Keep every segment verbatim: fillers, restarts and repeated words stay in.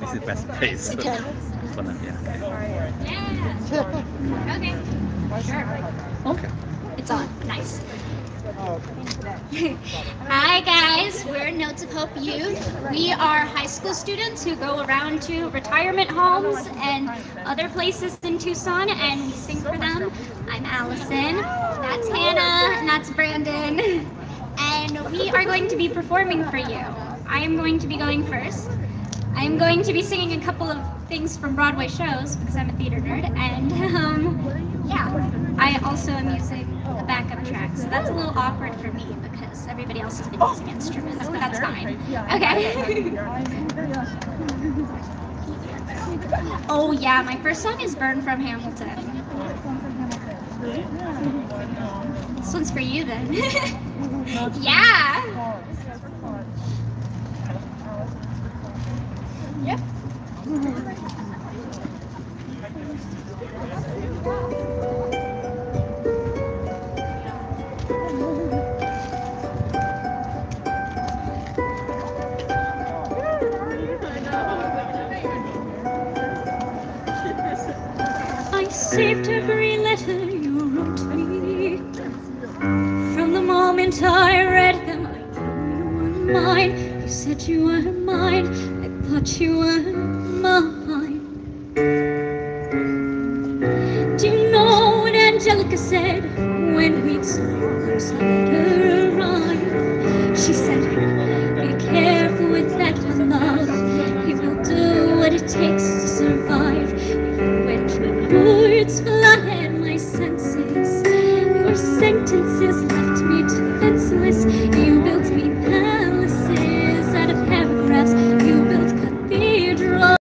is the best place Okay. for that. Yeah. Yeah. Okay. Sure. Okay. It's on. Nice. Hi guys, we're Notes of Hope Youth. We are high school students who go around to retirement homes and other places in Tucson and we sing for them. I'm Allison, that's Hannah, and that's Brandon. And we are going to be performing for you. I am going to be going first. I am going to be singing a couple of things from Broadway shows because I'm a theater nerd, and um, yeah, I also am using a backup track, so that's a little awkward for me because everybody else has been using instruments, but that's fine. Okay. Oh yeah, my first song is Burn from Hamilton. This one's for you then. Yeah. Yep. I saved every letter you wrote me. From the moment I read them, I knew you were mine. You said you were mine. I thought you were mine. Do you know what Angelica said when we saw first letter arrive? She said, be careful with that one, love. He will do what it takes to survive. When true words flooded my senses, your sentences left me defenseless. You built me palaces out of paragraphs. You built cathedrals.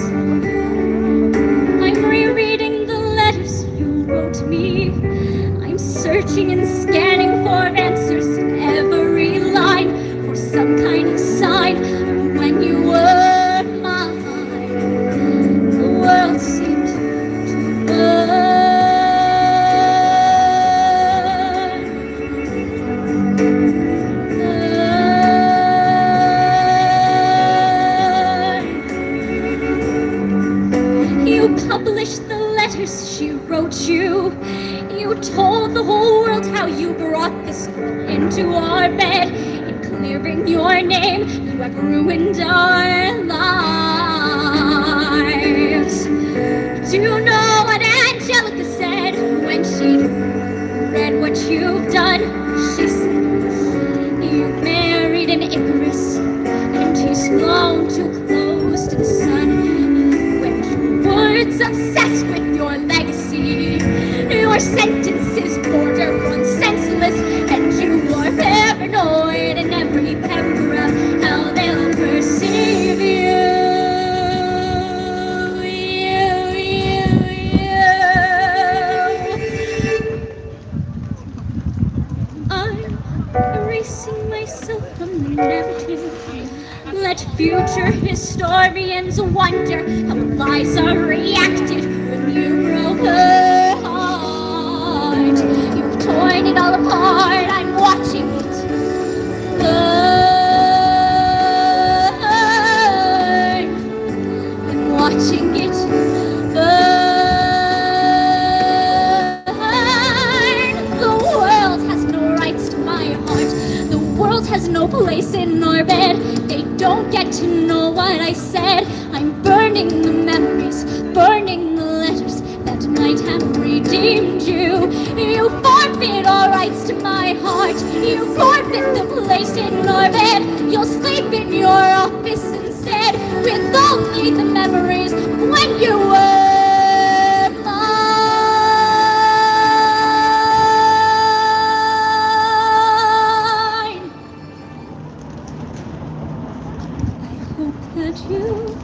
I'm rereading the letters you wrote me. I'm searching and scanning for answers in every line, for some kind of sign of when you were mine. The world seemed to burn. Published the letters she wrote you. You told the whole world how you brought this girl into our bed. In clearing your name, you have ruined our lives. Do you know what Angelica said when she read what you've done? She said, you've married an Icarus, and he's flown too close to the sun. Words obsessed with your legacy. Your sentences border on senseless, and you are paranoid in every paragraph how they'll perceive you. You, you, you. I'm erasing myself from the narrative. Let future historians wonder how lies are reacted when you broke her heart. You've torn it all apart, I'm watching it burn. I'm watching it burn. The world has no rights to my heart. The world has no place in our bed. They don't get to know what I said. I'm burning the memories, burning the letters that might have redeemed you. You forfeit all rights to my heart. You forfeit the place in our bed. You'll sleep in your office instead with only the memories of when you were you.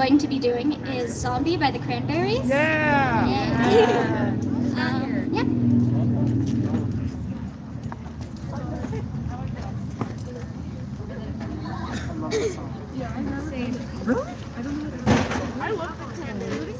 going to be doing is Zombie by the Cranberries. Yeah! Yeah. um, yeah. Really? I don't know. I love the Cranberries.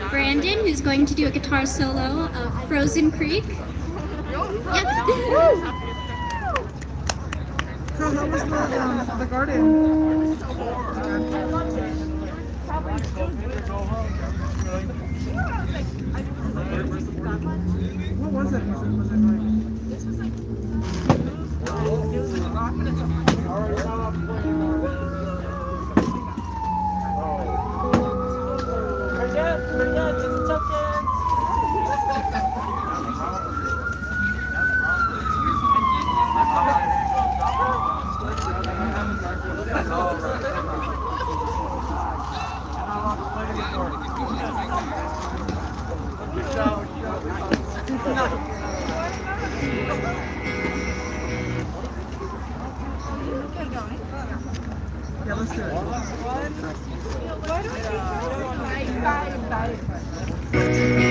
Brandon, who's going to do a guitar solo of Frozen Creek. Yep. So how was the, um, the garden? What was it? Was it, was it like... This was like... It was like a rock and Forget, forget, just tuck in. Yeah, let's do it. Why don't we go? Bye, bye, bye.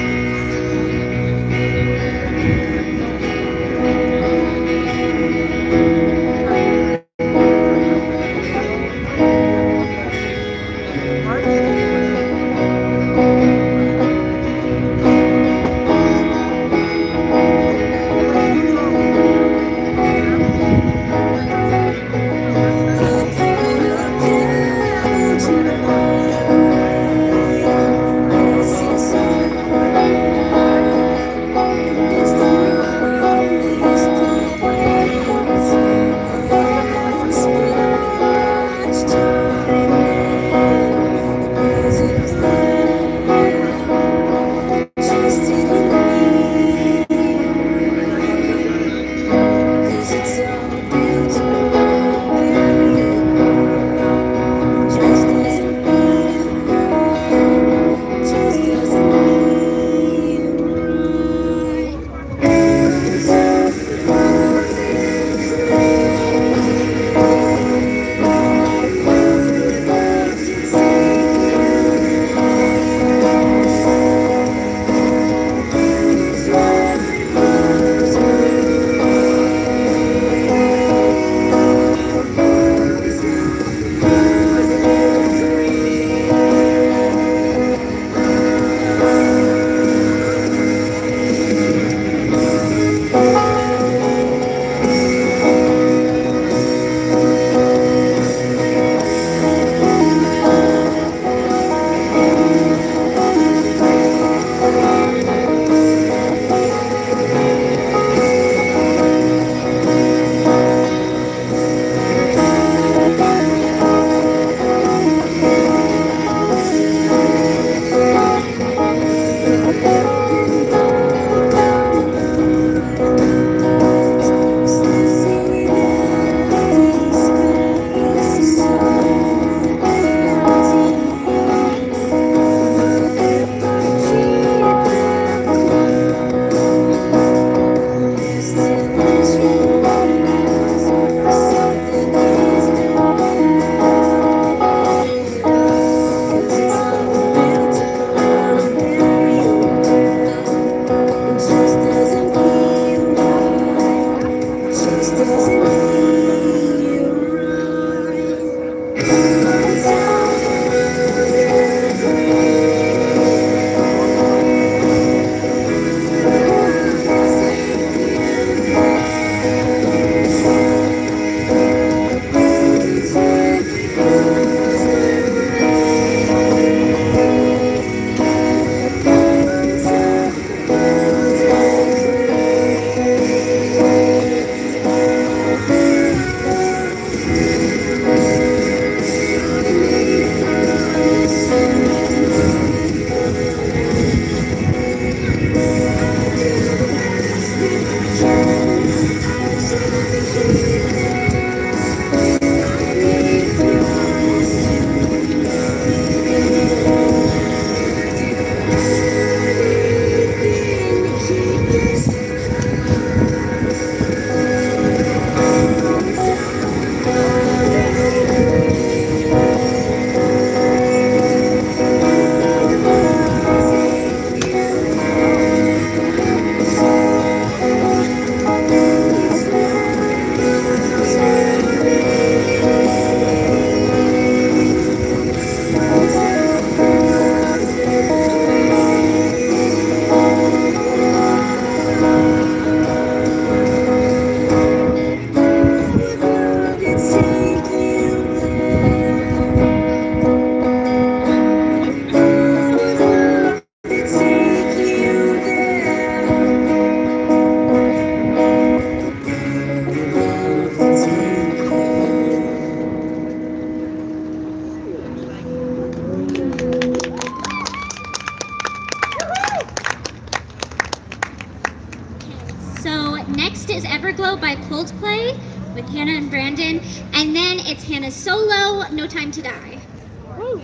Next is Everglow by Coldplay with Hannah and Brandon. And then it's Hannah's solo, No Time to Die. Woo.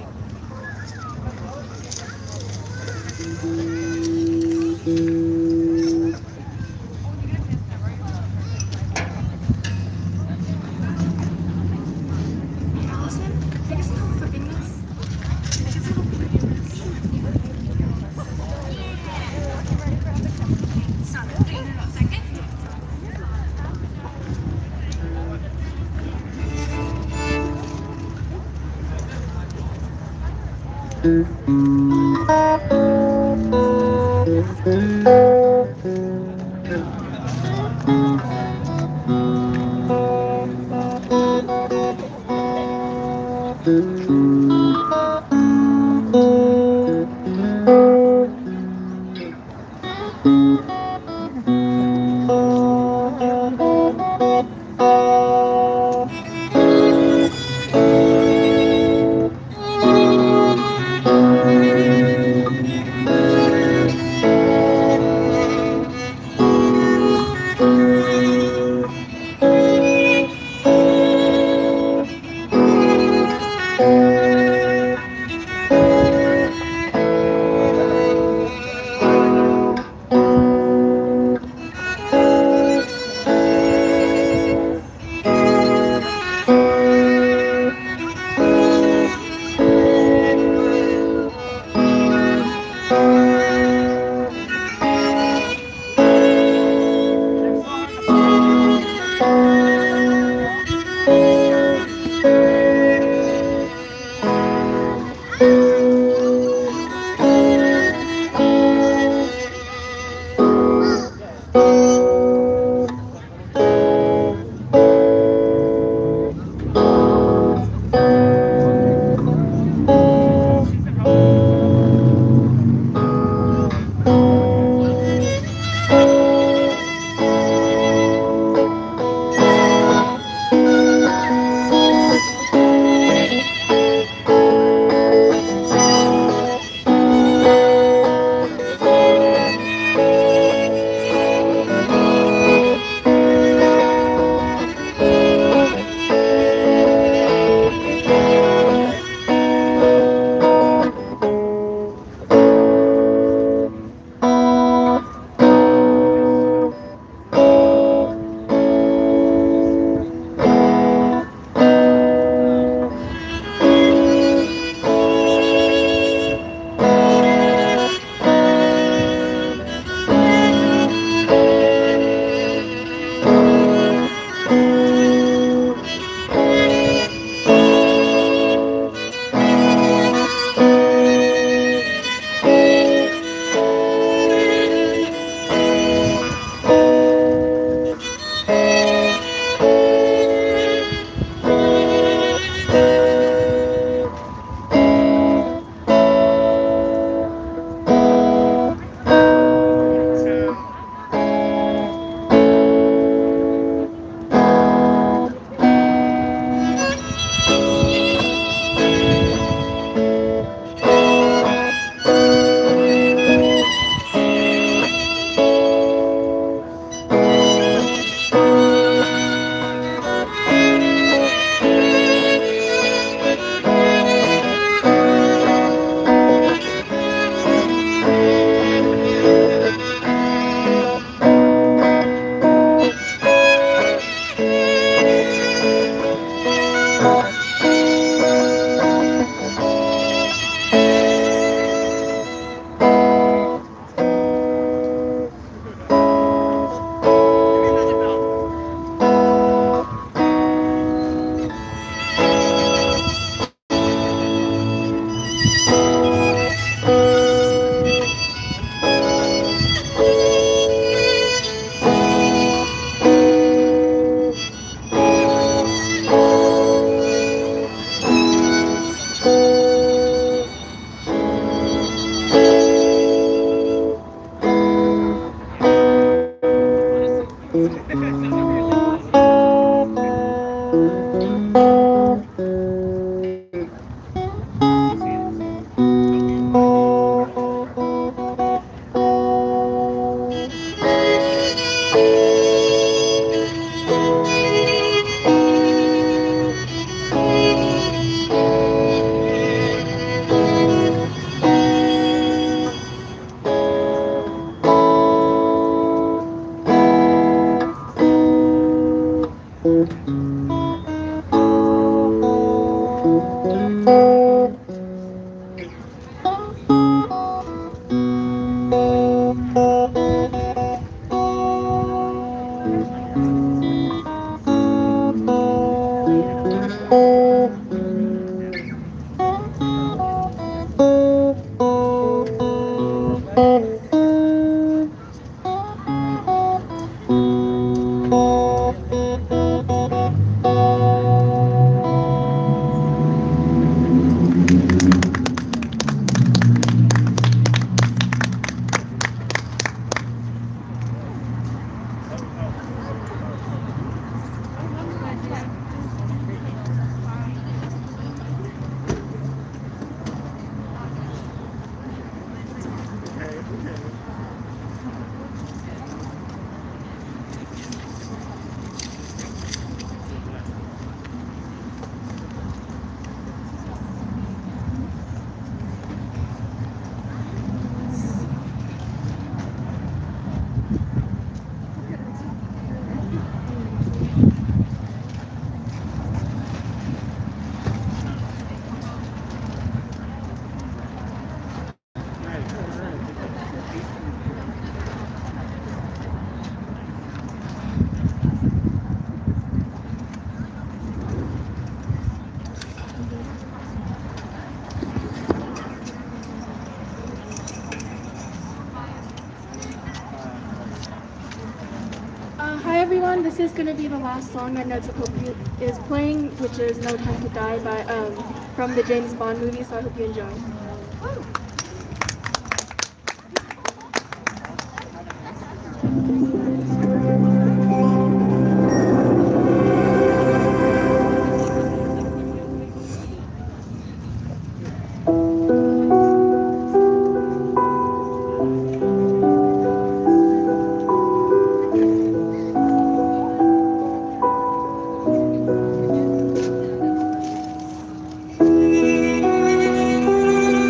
This is going to be the last song that Notes of Hope is playing, which is No Time to Die by um, from the James Bond movie, so I hope you enjoy. Thank you.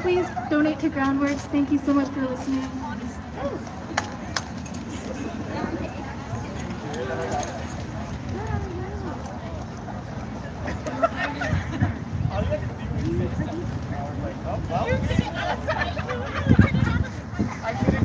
please donate to Groundworks. Thank you so much for listening. I